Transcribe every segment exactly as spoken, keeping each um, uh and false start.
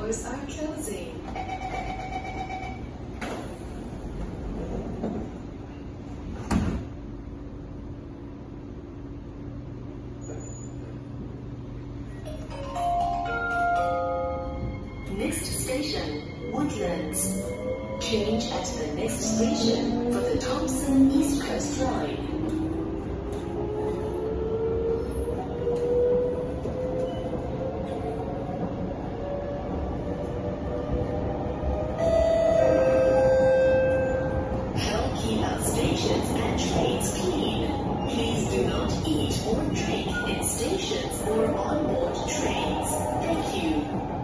Doors are closing. Next station, Woodlands. Change at the next station for the Thompson East Coast Line. Help keep our stations and trains clean. Please do not eat or drink in stations or on board trains. Thank you.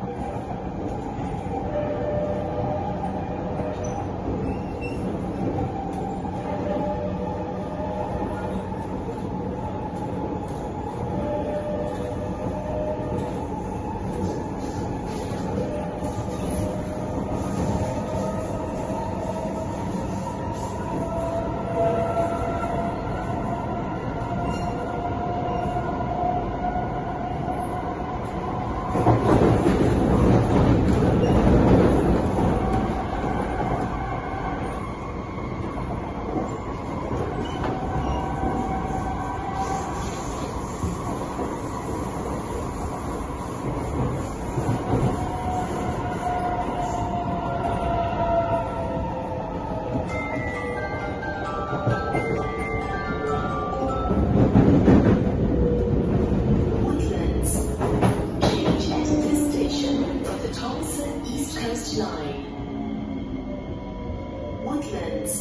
Woodlands. Change at this station for the Thompson East Coast Line. Woodlands.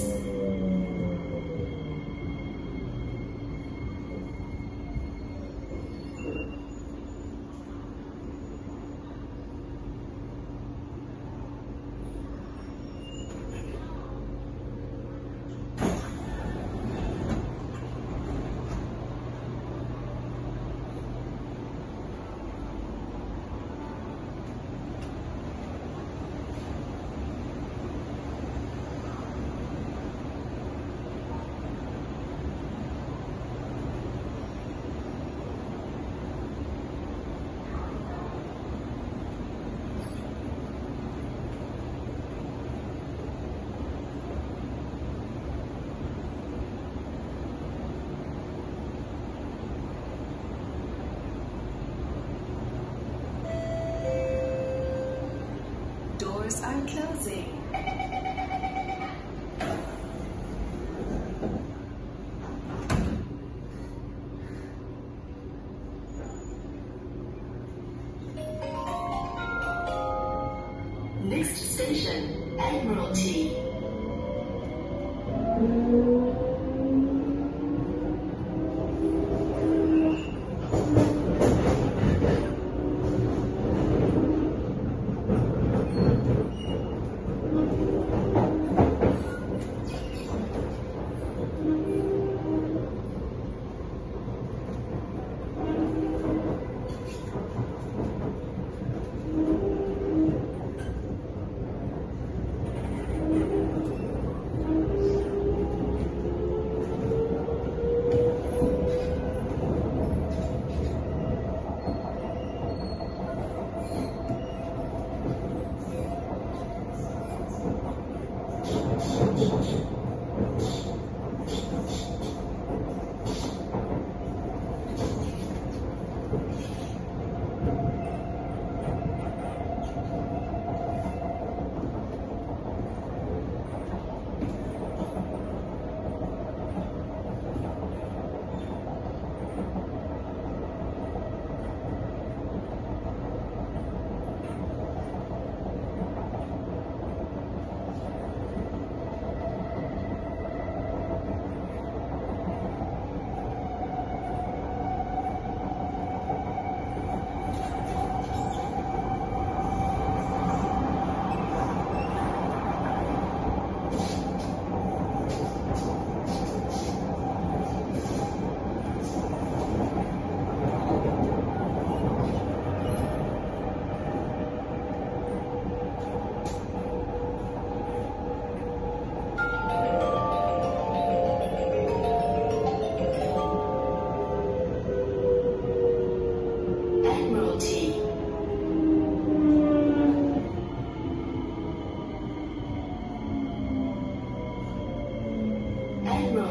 Doors are closing. Next station, Admiralty.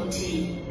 Admiralty.